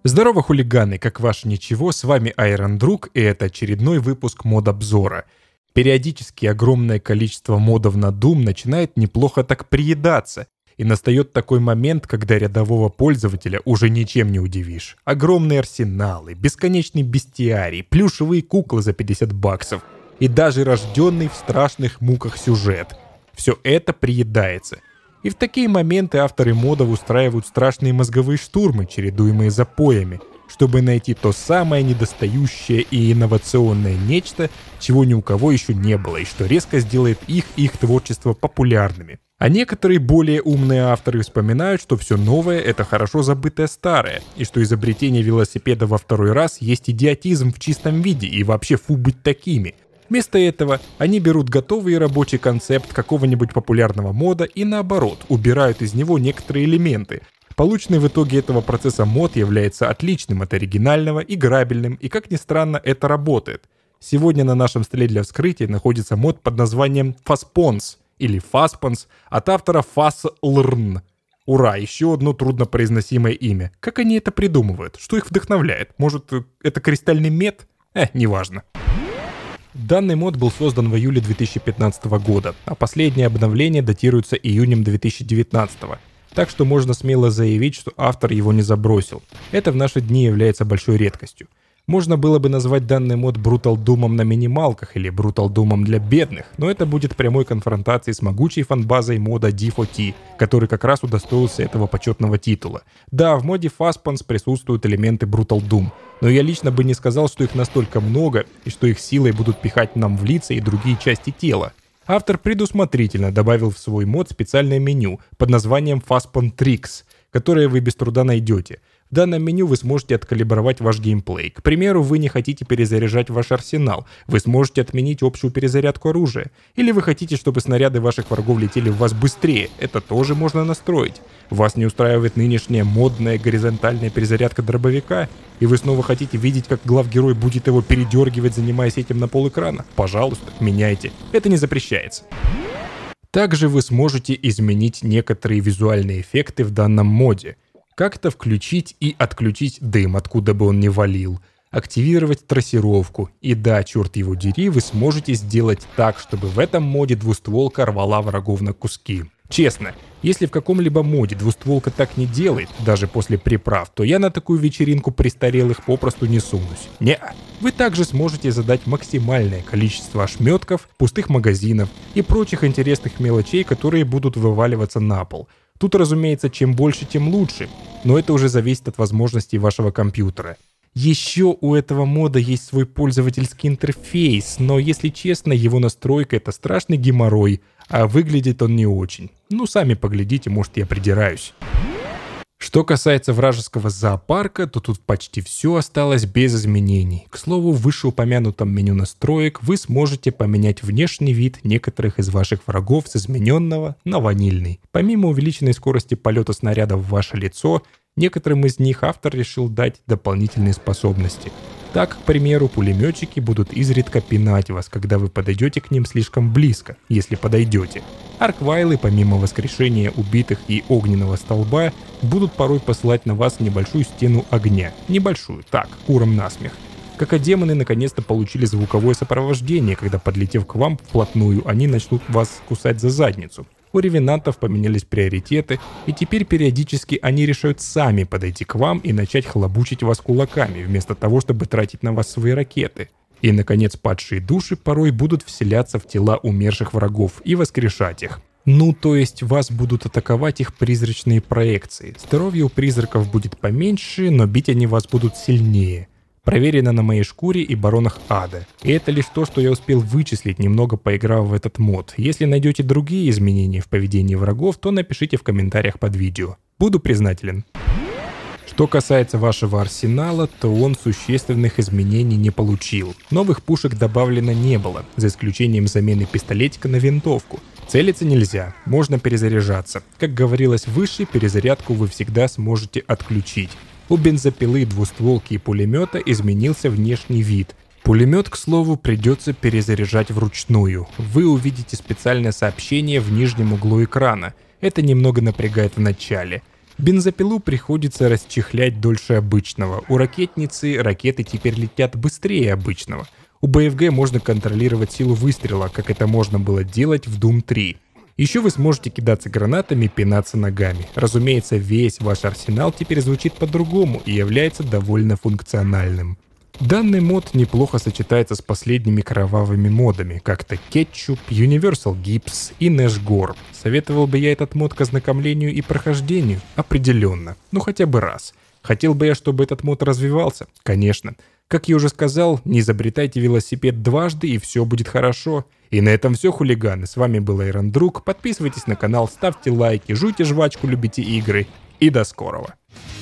Здорово, хулиганы, как ваше ничего, с вами Iron Друг, и это очередной выпуск мод-обзора. Периодически огромное количество модов на Doom начинает неплохо так приедаться, и настает такой момент, когда рядового пользователя уже ничем не удивишь. Огромные арсеналы, бесконечный бестиарий, плюшевые куклы за 50 баксов и даже рожденный в страшных муках сюжет. Все это приедается. И в такие моменты авторы модов устраивают страшные мозговые штурмы, чередуемые запоями, чтобы найти то самое недостающее и инновационное нечто, чего ни у кого еще не было, и что резко сделает их творчество популярными. А некоторые более умные авторы вспоминают, что все новое — это хорошо забытое старое, и что изобретение велосипеда во второй раз есть идиотизм в чистом виде, и вообще фу быть такими. Вместо этого они берут готовый рабочий концепт какого-нибудь популярного мода и наоборот, убирают из него некоторые элементы. Полученный в итоге этого процесса мод является отличным от оригинального, играбельным, и как ни странно, это работает. Сегодня на нашем столе для вскрытия находится мод под названием Faspons или Faspons от автора Faslrn. Ура, еще одно труднопроизносимое имя. Как они это придумывают? Что их вдохновляет? Может, это кристальный мед? Неважно. Данный мод был создан в июле 2015 года, а последнее обновление датируется июнем 2019. Так что можно смело заявить, что автор его не забросил. Это в наши дни является большой редкостью. Можно было бы назвать данный мод Brutal Doom'ом на минималках или Brutal Doom'ом для бедных, но это будет прямой конфронтацией с могучей фанбазой мода D4T, который как раз удостоился этого почетного титула. Да, в моде Faspons присутствуют элементы Brutal Doom, но я лично бы не сказал, что их настолько много и что их силой будут пихать нам в лица и другие части тела. Автор предусмотрительно добавил в свой мод специальное меню под названием Faspon Tricks, которое вы без труда найдете. В данном меню вы сможете откалибровать ваш геймплей. К примеру, вы не хотите перезаряжать ваш арсенал, вы сможете отменить общую перезарядку оружия. Или вы хотите, чтобы снаряды ваших врагов летели в вас быстрее, это тоже можно настроить. Вас не устраивает нынешняя модная горизонтальная перезарядка дробовика, и вы снова хотите видеть, как главгерой будет его передергивать, занимаясь этим на полэкрана? Пожалуйста, меняйте. Это не запрещается. Также вы сможете изменить некоторые визуальные эффекты в данном моде. Как-то включить и отключить дым, откуда бы он ни валил, активировать трассировку. И да, черт его дери, вы сможете сделать так, чтобы в этом моде двустволка рвала врагов на куски. Честно, если в каком-либо моде двустволка так не делает, даже после приправ, то я на такую вечеринку престарелых попросту не сунусь. Неа. Вы также сможете задать максимальное количество ошметков, пустых магазинов и прочих интересных мелочей, которые будут вываливаться на пол. Тут, разумеется, чем больше, тем лучше, но это уже зависит от возможностей вашего компьютера. Еще у этого мода есть свой пользовательский интерфейс, но, если честно, его настройка — это страшный геморрой, а выглядит он не очень. Ну, сами поглядите, может, я придираюсь. Что касается вражеского зоопарка, то тут почти все осталось без изменений. К слову, в вышеупомянутом меню настроек вы сможете поменять внешний вид некоторых из ваших врагов с измененного на ванильный. Помимо увеличенной скорости полета снарядов в ваше лицо, некоторым из них автор решил дать дополнительные способности. Так, к примеру, пулеметчики будут изредка пинать вас, когда вы подойдете к ним слишком близко, если подойдете. Арквайлы, помимо воскрешения убитых и огненного столба, будут порой посылать на вас небольшую стену огня. Небольшую, так, курам насмех. Какодемоны наконец-то получили звуковое сопровождение, когда, подлетев к вам вплотную, они начнут вас кусать за задницу. У ревенантов поменялись приоритеты, и теперь периодически они решают сами подойти к вам и начать хлобучить вас кулаками, вместо того, чтобы тратить на вас свои ракеты. И, наконец, падшие души порой будут вселяться в тела умерших врагов и воскрешать их. Ну, то есть вас будут атаковать их призрачные проекции. Здоровье у призраков будет поменьше, но бить они вас будут сильнее. Проверено на моей шкуре и баронах ада. И это лишь то, что я успел вычислить, немного поиграв в этот мод. Если найдете другие изменения в поведении врагов, то напишите в комментариях под видео. Буду признателен. Что касается вашего арсенала, то он существенных изменений не получил. Новых пушек добавлено не было, за исключением замены пистолетика на винтовку. Целиться нельзя, можно перезаряжаться. Как говорилось выше, перезарядку вы всегда сможете отключить. У бензопилы, двустволки и пулемета изменился внешний вид. Пулемет, к слову, придется перезаряжать вручную. Вы увидите специальное сообщение в нижнем углу экрана. Это немного напрягает в начале. Бензопилу приходится расчехлять дольше обычного. У ракетницы ракеты теперь летят быстрее обычного. У БФГ можно контролировать силу выстрела, как это можно было делать в Doom 3. Еще вы сможете кидаться гранатами и пинаться ногами. Разумеется, весь ваш арсенал теперь звучит по-другому и является довольно функциональным. Данный мод неплохо сочетается с последними кровавыми модами, как-то Ketchup, Universal Gips и Nash Gore. Советовал бы я этот мод к ознакомлению и прохождению? Определенно. Ну хотя бы раз. Хотел бы я, чтобы этот мод развивался? Конечно. Как я уже сказал, не изобретайте велосипед дважды, и все будет хорошо. И на этом все, хулиганы. С вами был IronDruk. Подписывайтесь на канал, ставьте лайки, жуйте жвачку, любите игры. И до скорого.